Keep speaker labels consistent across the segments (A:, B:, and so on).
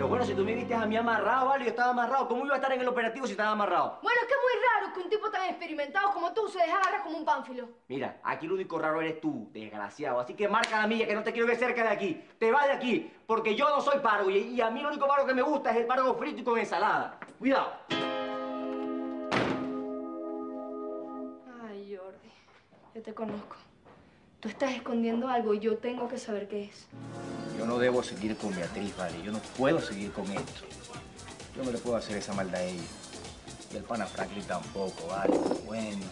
A: Pero bueno, si tú me viste a mí amarrado, vale, yo estaba amarrado. ¿Cómo iba a estar en el operativo si estaba amarrado?
B: Bueno, es que es muy raro que un tipo tan experimentado como tú se deje agarrar como un pánfilo.
A: Mira, aquí lo único raro eres tú, desgraciado. Así que marca la milla que no te quiero ver cerca de aquí. Te vas de aquí, porque yo no soy pargo. Y a mí lo único pargo que me gusta es el pargo frito y con ensalada. Cuidado.
B: Ay, Jordi, yo te conozco. Tú estás escondiendo algo y yo tengo que saber qué es.
A: Yo no debo seguir con Beatriz, vale. Yo no puedo seguir con esto. Yo no le puedo hacer esa maldad a ella. Y el pana Franklin tampoco, vale. Bueno.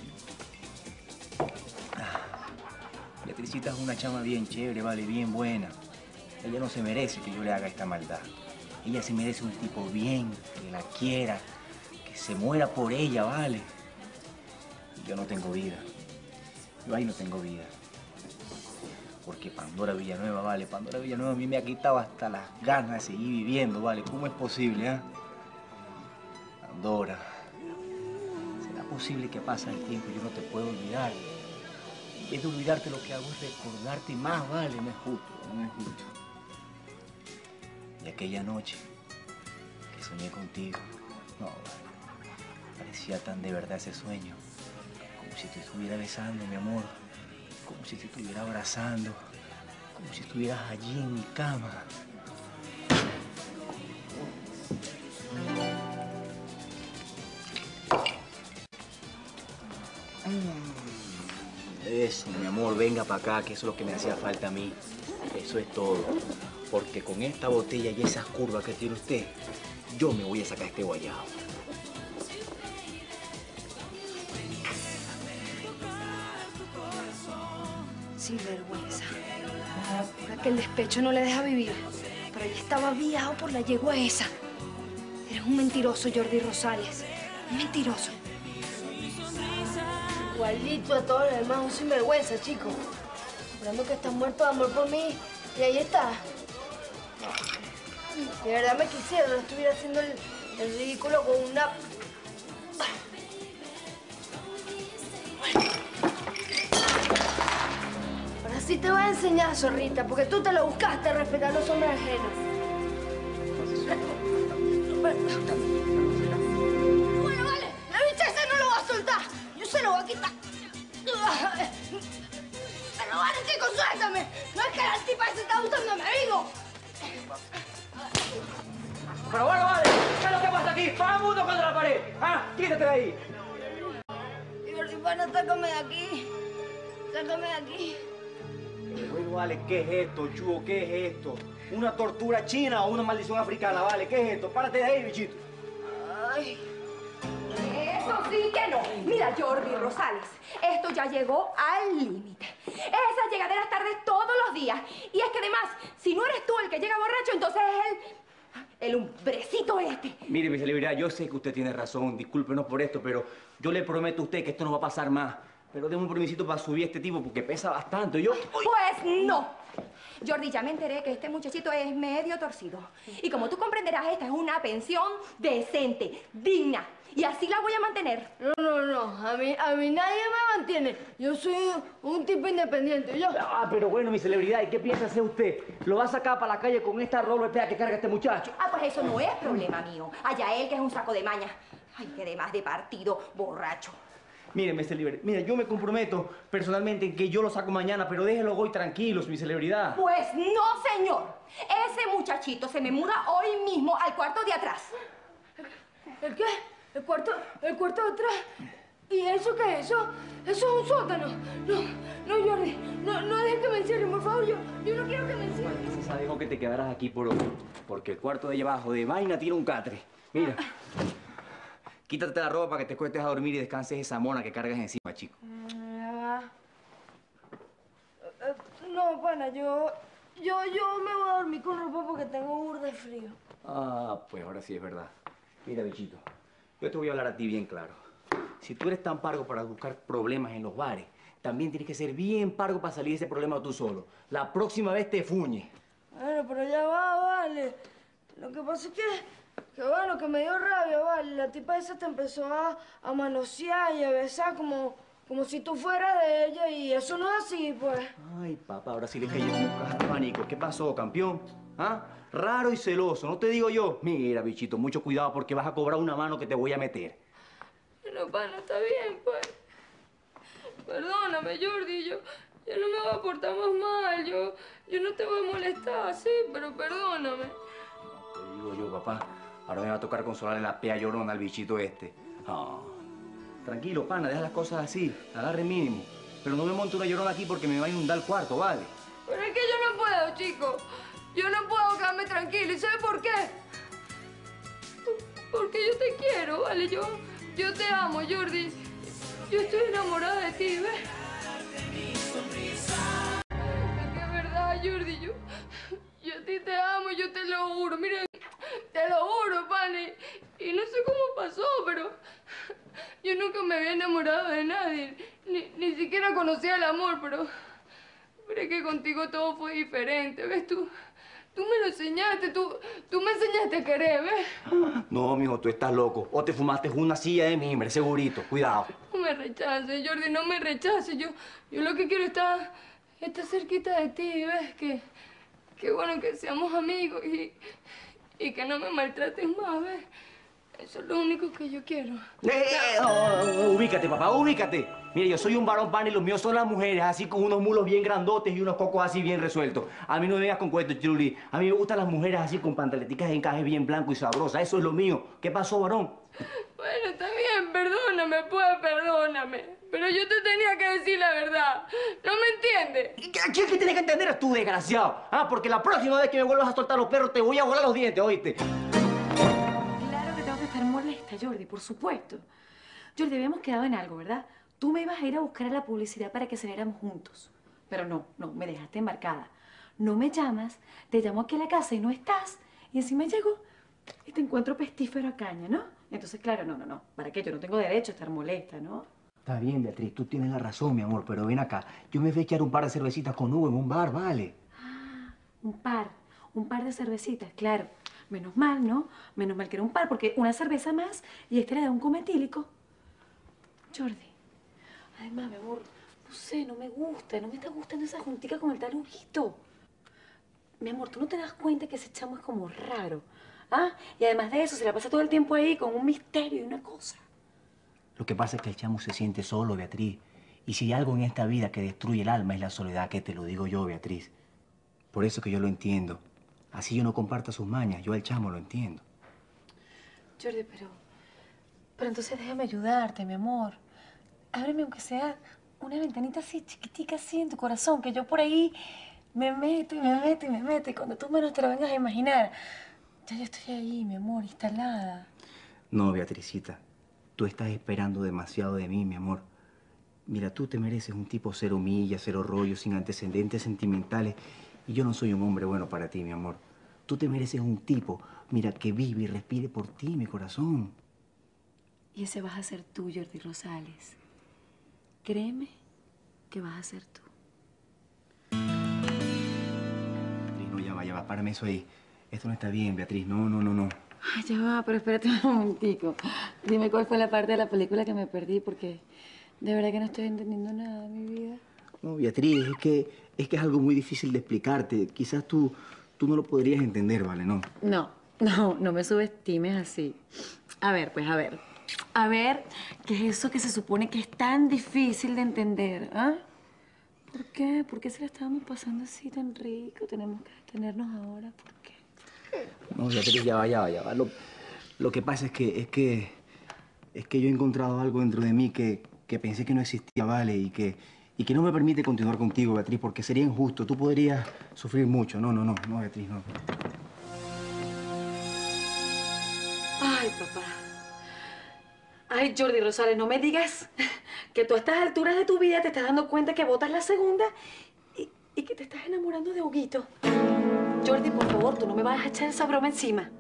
A: Beatricita es una chama bien chévere, vale, bien buena. Ella no se merece que yo le haga esta maldad. Ella se merece un tipo bien, que la quiera, que se muera por ella, vale. Y yo no tengo vida. Yo ahí no tengo vida. Porque Pandora Villanueva, vale, Pandora Villanueva a mí me ha quitado hasta las ganas de seguir viviendo, vale. ¿Cómo es posible, ah? Pandora, ¿será posible que pasa el tiempo y yo no te puedo olvidar? En vez de olvidarte, lo que hago es recordarte más, vale. No es justo, no es justo. Y aquella noche que soñé contigo, no, vale. Parecía tan de verdad ese sueño. Como si te estuviera besando, mi amor. Como si te estuviera abrazando. Como si estuvieras allí en mi cama. Eso, mi amor, venga para acá, que eso es lo que me hacía falta a mí. Eso es todo. Porque con esta botella y esas curvas que tiene usted, yo me voy a sacar este guayabo.
B: Sinvergüenza. Ahora que el despecho no le deja vivir. Pero ella estaba viado por la yegua esa. Eres un mentiroso, Jordi Rosales. Un mentiroso. Igualito a todos los demás, un sinvergüenza, chico. Jurando que estás muerto de amor por mí. Y ahí está. De verdad me quisiera, no estuviera haciendo el ridículo con una... Ahora sí te voy a enseñar, zorrita, porque tú te lo buscaste respetar a los hombres ajenos. Bueno, vale, la bicha esa no lo va a soltar. Yo se lo voy a quitar. Pero vale, chicos, suéltame. No es que la tipa esa está gustando a mi amigo.
A: Pero bueno, vale, ¿qué es lo que pasa aquí? ¡Todo el mundo contra la pared! ¡Ah! ¡Quítate de ahí!
B: Jordi, pana, sácame de aquí. Sácame de aquí.
A: Bueno, vale, ¿qué es esto, Chugo? ¿Qué es esto? ¿Una tortura china o una maldición africana, vale? ¿Qué es esto? Párate de ahí, bichito.
B: Ay.
C: Eso sí que no. Mira, Jordi Rosales, esto ya llegó al límite. Esas llegaderas tardes todos los días. Y es que además, si no eres tú el que llega borracho, entonces es el hombrecito este.
A: Mire, mi celebridad, yo sé que usted tiene razón, discúlpenos por esto, pero yo le prometo a usted que esto no va a pasar más. Pero déme un permisito para subir a este tipo porque pesa bastante. Yo... ¡Uy!
C: Pues no. Jordi, ya me enteré que este muchachito es medio torcido. Y como tú comprenderás, esta es una pensión decente, digna. Y así la voy a mantener.
B: No. A mí nadie me mantiene. Yo soy un tipo independiente. Yo...
A: Ah, pero bueno, mi celebridad, ¿y qué piensa hacer usted? ¿Lo va a sacar para la calle con esta rola espera que carga este muchacho?
C: Ah, pues eso no es problema mío. Allá él, que es un saco de maña. Ay, que demás de partido, borracho.
A: Mire, mi celebridad, mira, yo me comprometo personalmente en que yo lo saco mañana, pero déjelo hoy tranquilos, mi celebridad.
C: Pues no, señor. Ese muchachito se me muda hoy mismo al cuarto de atrás.
B: ¿El qué? ¿El cuarto de atrás? ¿Y eso qué es? ¿Eso es un sótano? No, Jordi. No dejes que me encierren, por favor. Yo no quiero que me encierren.
A: Quizá dijo que te quedaras aquí por hoy, porque el cuarto de allá abajo de vaina tiene un catre. Mira. Quítate la ropa para que te cuestes a dormir y descanses esa mona que cargas encima, chico.
B: No, pana, yo me voy a dormir con ropa porque tengo burda de frío.
A: Ah, pues ahora sí es verdad. Mira, bichito, yo te voy a hablar a ti bien claro. Si tú eres tan pargo para buscar problemas en los bares, también tienes que ser bien pargo para salir de ese problema tú solo. La próxima vez te fuñes.
B: Bueno, pero ya vale. Lo que pasa es que bueno, que me dio rabia, vale. La tipa esa te empezó a manosear y a besar como como si tú fueras de ella y eso no es así, pues.
A: Ay, papá, ahora sí le caí en un pánico. ¿Qué pasó, campeón? ¿Ah? Raro y celoso, ¿no te digo yo? Mira, bichito, mucho cuidado porque vas a cobrar una mano que te voy a meter.
B: Pero, pana, está bien, pues. Perdóname, Jordi, yo no me voy a portar más mal, yo no te voy a molestar, sí, pero perdóname.
A: Te digo yo, papá, ahora me va a tocar consolarle la pea llorona al bichito este. Ah. Tranquilo, pana, deja las cosas así, agarre mínimo. Pero no me monte una llorona aquí porque me va a inundar el cuarto, ¿vale?
B: Pero es que yo no puedo, chico. Yo no puedo quedarme tranquilo. ¿Y sabes por qué? Porque yo te quiero, ¿vale? Yo te amo, Jordi. Yo estoy enamorada de ti, ¿ves? Es que es verdad, Jordi. Yo a ti te amo, yo te lo juro. Mira, te lo juro, pane. Y no sé cómo pasó, pero yo nunca me había enamorado de nadie. Ni siquiera conocía el amor, pero es que contigo todo fue diferente, ¿ves? Tú me lo enseñaste, tú me enseñaste a querer, ¿ves?
A: No, mijo, tú estás loco. O te fumaste una silla de mimbre, segurito. Cuidado.
B: No me rechaces, Jordi, no me rechaces. Yo lo que quiero es estar cerquita de ti, ¿ves? Que bueno que seamos amigos y que no me maltrates más, ¿ves? Eso es lo único que yo quiero.
A: Ubícate, papá, ubícate. Mire, yo soy un varón pan y los míos son las mujeres, así con unos mulos bien grandotes y unos cocos así bien resueltos. A mí no me vengas con cuentos, Chiruli. A mí me gustan las mujeres así con pantaleticas de encaje bien blanco y sabrosas. Eso es lo mío. ¿Qué pasó, varón?
B: Bueno, está bien, perdóname, pues, perdóname. Pero yo te tenía que decir la verdad. ¿No me entiendes?
A: ¿Quién que tienes que entender es tú, desgraciado? Ah, porque la próxima vez que me vuelvas a soltar los perros te voy a volar los dientes, ¿oíste?
D: Claro que tengo que estar molesta, Jordi, por supuesto. Jordi, habíamos quedado en algo, ¿verdad? Tú me ibas a ir a buscar a la publicidad para que saliéramos juntos. Pero no, me dejaste embarcada. No me llamas, te llamo aquí a la casa y no estás. Y encima llego y te encuentro pestífero a caña, ¿no? Entonces, claro, no. ¿Para qué? Yo no tengo derecho a estar molesta, ¿no?
A: Está bien, Beatriz, tú tienes la razón, mi amor, pero ven acá. Yo me fui a echar un par de cervecitas con Hugo en un bar, ¿vale?
D: Ah, un par de cervecitas, claro. Menos mal, ¿no? Menos mal que era un par, porque una cerveza más y este le da un coma etílico. Jordi, además, mi amor, no sé, no me gusta, no me está gustando esa juntica con el tal Huguito. Mi amor, ¿tú no te das cuenta que ese chamo es como raro? ¿Ah? Y además de eso, se la pasa todo el tiempo ahí con un misterio y una cosa.
A: Lo que pasa es que el chamo se siente solo, Beatriz. Y si hay algo en esta vida que destruye el alma es la soledad, que te lo digo yo, Beatriz. Por eso que yo lo entiendo. Así yo no comparto sus mañas, yo al chamo lo entiendo.
D: Jordi, pero entonces déjame ayudarte, mi amor. Ábreme aunque sea una ventanita así chiquitica así en tu corazón, que yo por ahí me meto y me meto y me meto. Y cuando tú menos te lo vengas a imaginar, ya yo estoy ahí, mi amor, instalada.
A: No, Beatricita. Tú estás esperando demasiado de mí, mi amor. Mira, tú te mereces un tipo cero millas, cero rollo, sin antecedentes sentimentales. Y yo no soy un hombre bueno para ti, mi amor. Tú te mereces un tipo, mira, que vive y respire por ti, mi corazón.
D: Y ese vas a ser tú, Jordi Rosales. Créeme que vas a ser tú.
A: Beatriz, no, ya va, párame eso ahí. Esto no está bien, Beatriz, no.
D: Ay, ya va, pero espérate un momentico. Dime cuál fue la parte de la película que me perdí, porque de verdad que no estoy entendiendo nada de mi vida.
A: No, Beatriz, es que es algo muy difícil de explicarte. Quizás tú no lo podrías entender, ¿vale?
D: No me subestimes así. A ver, pues, a ver. A ver, ¿qué es eso que se supone que es tan difícil de entender, ah? ¿Por qué? ¿Por qué se la estábamos pasando así tan rico? Tenemos que detenernos ahora, ¿por qué?
A: No, Beatriz, ya va. Lo que pasa es que yo he encontrado algo dentro de mí que pensé que no existía, ¿vale? Y que no me permite continuar contigo, Beatriz, porque sería injusto. Tú podrías sufrir mucho. No, Beatriz, no.
D: Ay, papá. Ay, Jordi Rosales, no me digas que tú a estas alturas de tu vida te estás dando cuenta que botas la segunda y que te estás enamorando de Huguito. Jordi, por favor, tú no me vas a echar esa broma encima.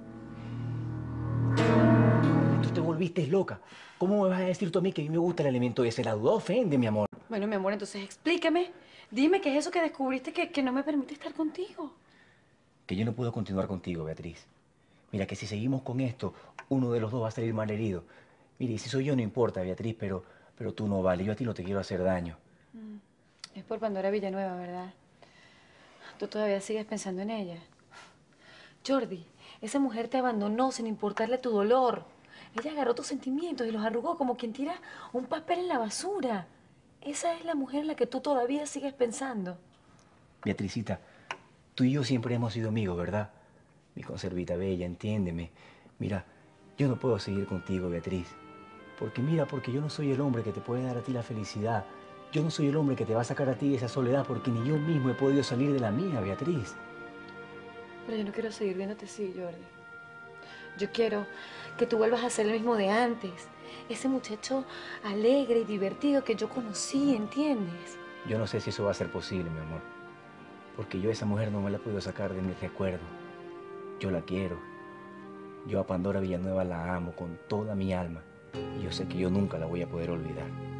A: Tú te volviste loca. ¿Cómo me vas a decir tú a mí que a mí me gusta el elemento ese? La duda ofende, mi amor.
D: Bueno, mi amor, entonces explícame. Dime qué es eso que descubriste que no me permite estar contigo.
A: Que yo no puedo continuar contigo, Beatriz. Mira, que si seguimos con esto, uno de los dos va a salir malherido. Mire, y si soy yo no importa, Beatriz, pero Pero tú no, vale. Yo a ti no te quiero hacer daño.
D: Es por Pandora Villanueva, ¿verdad? Tú todavía sigues pensando en ella. Jordi, esa mujer te abandonó sin importarle tu dolor. Ella agarró tus sentimientos y los arrugó como quien tira un papel en la basura. Esa es la mujer en la que tú todavía sigues pensando.
A: Beatricita, tú y yo siempre hemos sido amigos, ¿verdad? Mi conservita bella, entiéndeme. Mira, yo no puedo seguir contigo, Beatriz. Porque yo no soy el hombre que te puede dar a ti la felicidad. Yo no soy el hombre que te va a sacar a ti de esa soledad porque ni yo mismo he podido salir de la mía, Beatriz.
D: Pero yo no quiero seguir viéndote así, Jordi. Yo quiero que tú vuelvas a ser el mismo de antes. Ese muchacho alegre y divertido que yo conocí, ¿entiendes?
A: Yo no sé si eso va a ser posible, mi amor. Porque yo a esa mujer no me la puedo sacar de mi recuerdo. Yo la quiero. Yo a Pandora Villanueva la amo con toda mi alma. Y yo sé que yo nunca la voy a poder olvidar.